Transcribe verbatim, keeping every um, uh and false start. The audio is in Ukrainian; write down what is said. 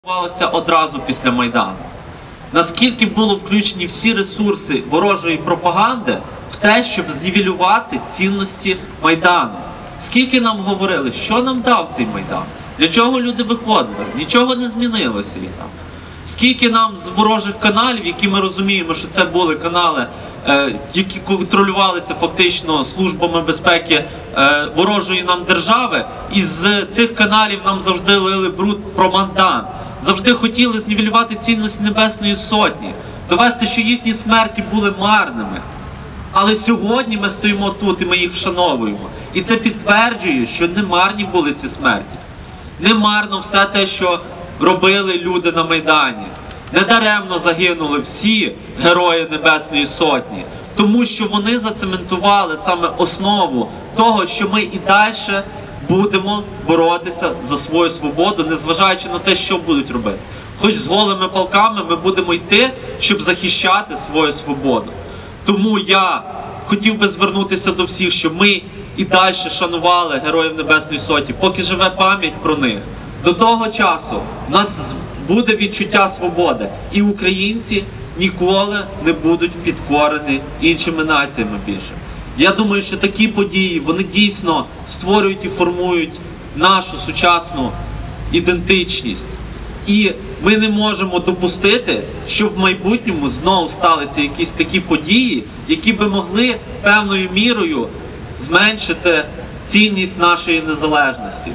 Відбувалося одразу після Майдану. Наскільки було включені всі ресурси ворожої пропаганди в те, щоб знівелювати цінності Майдану. Скільки нам говорили, що нам дав цей Майдан? Для чого люди виходили? Нічого не змінилося і так. Скільки нам з ворожих каналів, які ми розуміємо, що це були канали, е, які контролювалися фактично службами безпеки е, ворожої нам держави, і з цих каналів нам завжди лили бруд про Майдан. Завжди хотіли знівелювати цінність Небесної Сотні, довести, що їхні смерті були марними. Але сьогодні ми стоїмо тут і ми їх вшановуємо. І це підтверджує, що не марні були ці смерті. Не марно все те, що робили люди на Майдані. Недаремно загинули всі герої Небесної Сотні. Тому що вони зацементували саме основу того, що ми і далі будемо боротися за свою свободу, незважаючи на те, що будуть робити. Хоч з голими палками ми будемо йти, щоб захищати свою свободу. Тому я хотів би звернутися до всіх, щоб ми і далі шанували Героїв Небесної Сотні, поки живе пам'ять про них. До того часу в нас буде відчуття свободи, і українці ніколи не будуть підкорені іншими націями більше. Я думаю, що такі події, вони дійсно створюють і формують нашу сучасну ідентичність. І ми не можемо допустити, щоб в майбутньому знову сталися якісь такі події, які би могли певною мірою зменшити цінність нашої незалежності.